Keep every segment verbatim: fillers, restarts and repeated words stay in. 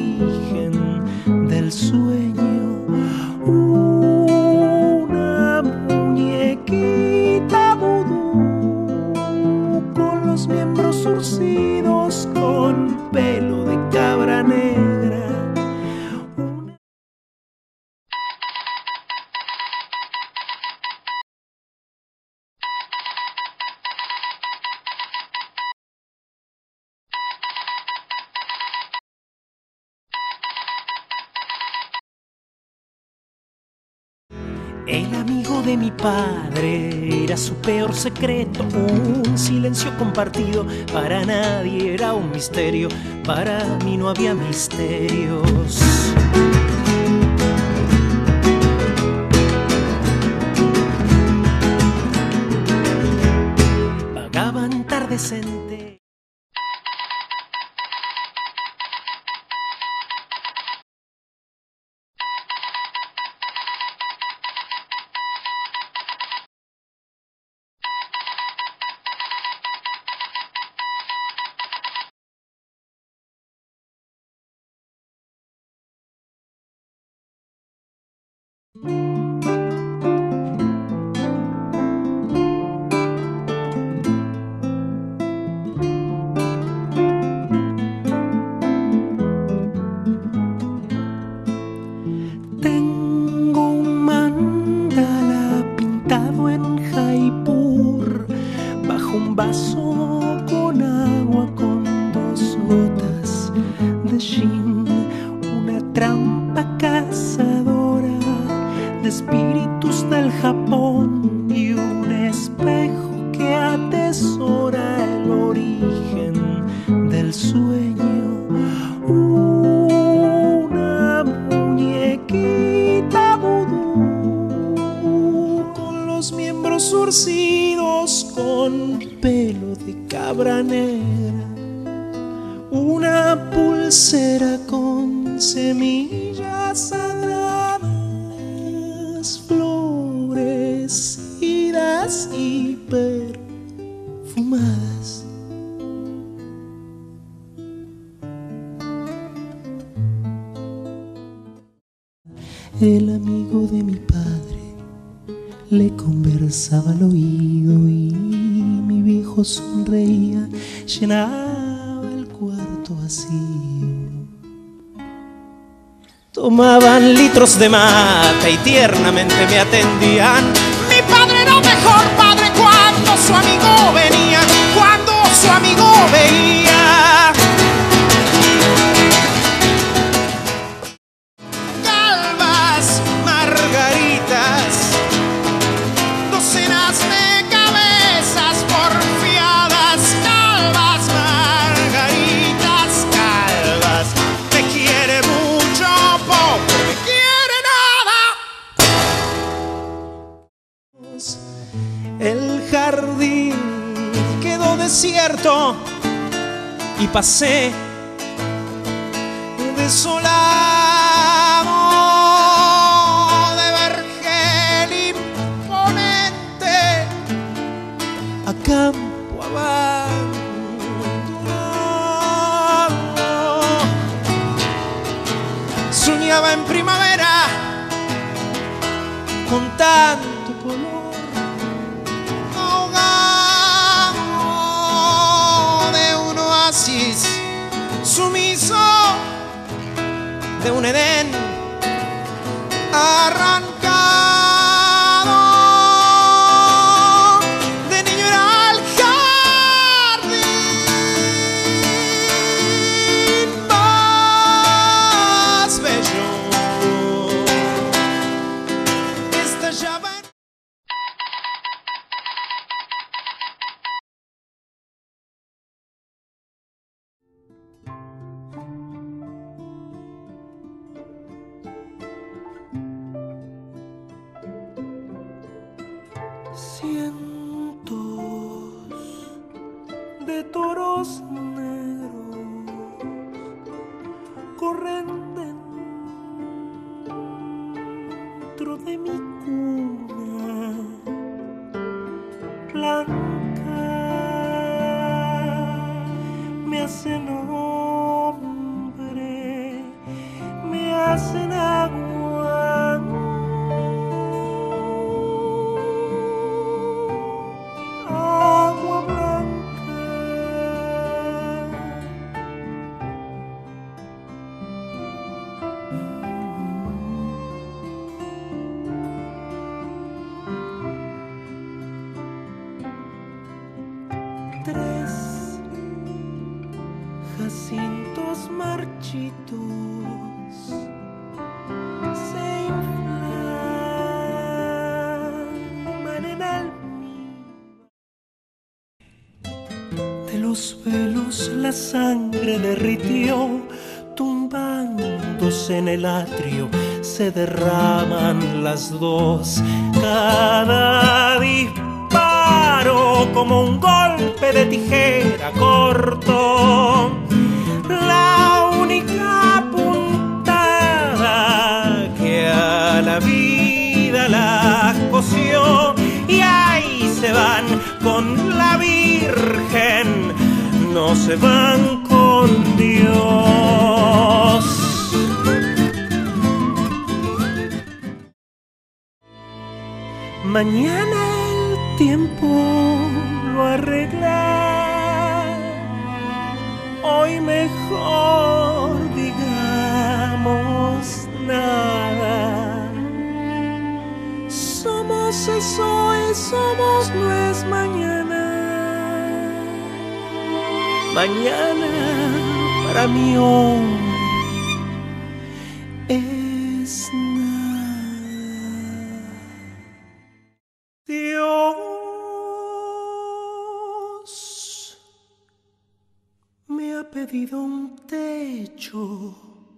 origen del sueño. Una muñequita vudú con los miembros surcidos, con pelo de cabra negra. Una... El amigo de mi padre era su peor secreto, un silencio compartido, para nadie era un misterio, para mí no había misterios. Vagaban tardecente. Tengo un mandala pintado en Jaipur, bajo un vaso con agua con dos gotas de gin, una trampa cazadora de espíritus del Japón y un espejo que atesora el origen del sueño. Una muñequita vudú con los miembros surcidos, con pelo de cabra negra. Una pulsera con semillas sagradas, florecidas y perfumadas. El amigo de mi padre le conversaba al oído y mi viejo sonreía, llenaba el cuarto vacío. Tomaban litros de mate y tiernamente me atendían. Mi padre era mejor padre cuando su amigo venía, cuando su amigo veía. Calvas, margaritas, docenas de cabezas porfiadas. Calvas, margaritas, calvas. Te quiere mucho, poco te quiere nada. El jardín quedó desierto y pasé desolado, de vergel imponente a campo abandonado. Soñaba en primavera con tanto color, ahogado de un oasis, sumiso de un Edén arrancado. De niño era el jardín más bello. Estallaba en... Cientos de toros negros corren dentro de mi cuna blanca, me hacen hombre hacen agua. Agua blanca. Tres jacintos marchitos se inflaman en almíbar. De los velos la sangre derritió, tumbándose en el atrio se derraman las dos. Cada disparo como un golpe de tijera corto, la única puntada que a la vida la cosió. Y ahí se van con la Virgen, no se van con Dios. Mañana el tiempo lo arregla, hoy mejor digamos nada. Somos eso y somos no es mañana. Mañana para mí hoy es nada. Dios me ha pedido un techo,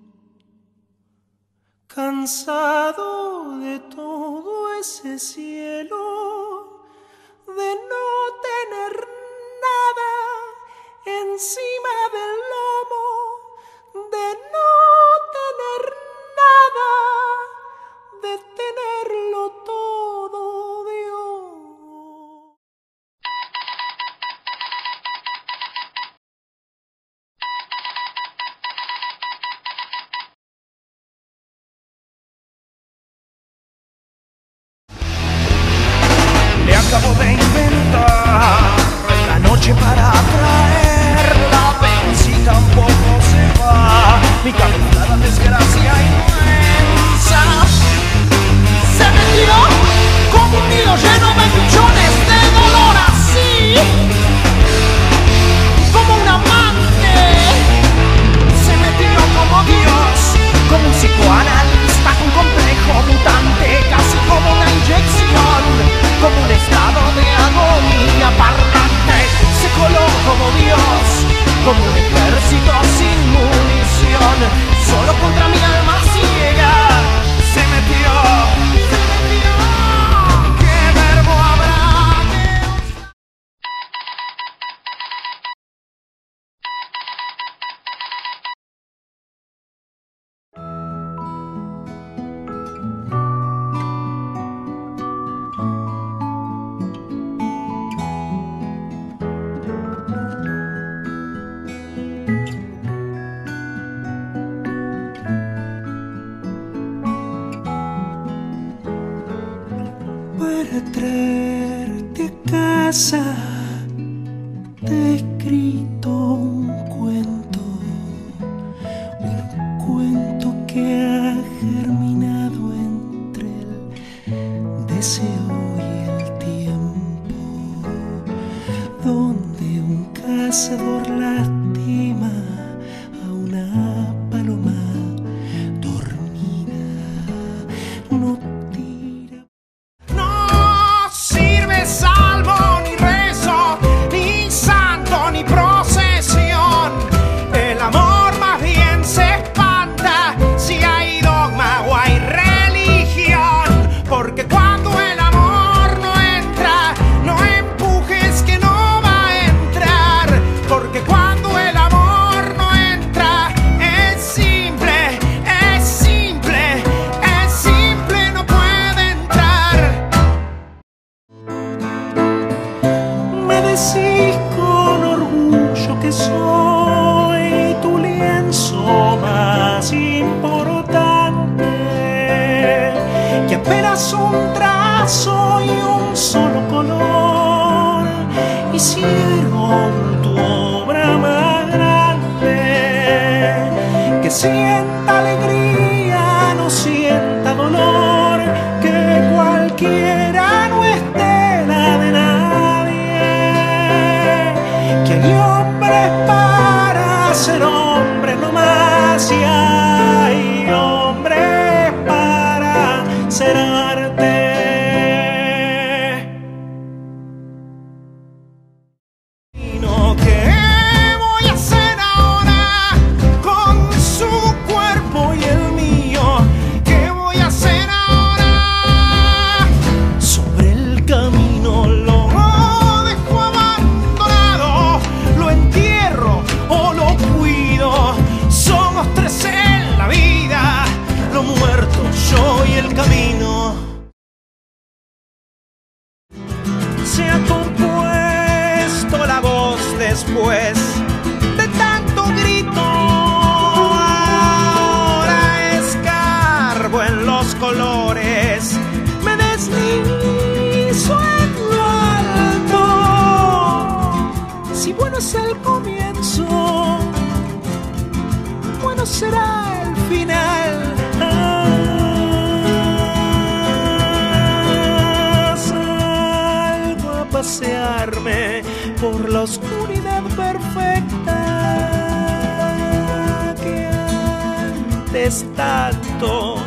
cansado de todo ese cielo, de no tener nada encima del lomo, de no tener nada, de tenerlo todo, Dios. Le acabo de inventar la noche para atraerla, pero si tampoco se va mi caminada desgracia inmensa. Se metió como un nido lleno de millones de dolor, así como un amante. Se metió como Dios, como un psicoanalista, un complejo mutante, casi como una inyección, como un estado de agonía parlante. Se coló como Dios, como un ejército sin munición, solo contra mi alma ciega. Se metió, se metió. ¿Qué verbo habrá de para traerte a casa? Te he escrito un cuento, un cuento que ha germinado entre el deseo y el tiempo, donde un cazador lastima a una paloma dormida. No tira. No sirve salvo ni rezo, ni santo ni procesión. El amor más bien se espanta si hay dogma o hay religión. Porque cuando el amor no entra, no empujes que no va a entrar. Porque cuando el amor no entra, es simple, es simple, es simple, no puede entrar. Me decís con orgullo que soy tu lienzo más importante. apenas un trazo y un solo color hicieron tu obra más grande. Que sienta alegría, no sienta dolor, que cualquiera no esté la de nadie. Que hay hombres para ser hombres nomás y hay hombres para ser arte. Y no, ¿qué voy a hacer ahora con su cuerpo y el mío? ¿Qué voy a hacer ahora? Sobre el camino lo dejo abandonado, lo entierro o lo cuido. Somos tres en la vida, lo muerto, yo y el camino. Se ha compuesto la voz después de tanto grito. Ahora escarbo en los colores, me deslizo en lo alto. Si bueno es el comienzo, bueno será el final. Ah, salgo a pasearme por la oscuridad perfecta que antes tanto